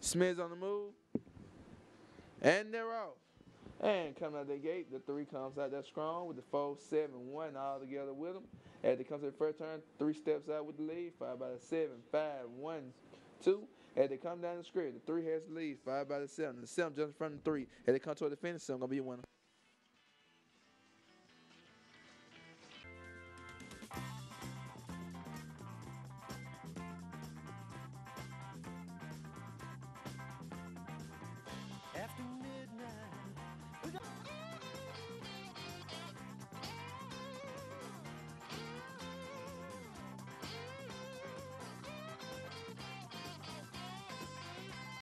Smith's on the move. And they're off. And coming out the gate, the 3 comes out there strong with the 4-7-1 all together with them. As they come to the first turn, 3 steps out with the lead, followed by the 7-5-1-2. As they come down the square, the 3 has the lead, followed by the 7. The 7 jumps in front of the 3. As they come toward the finish, 7 going to be a winner.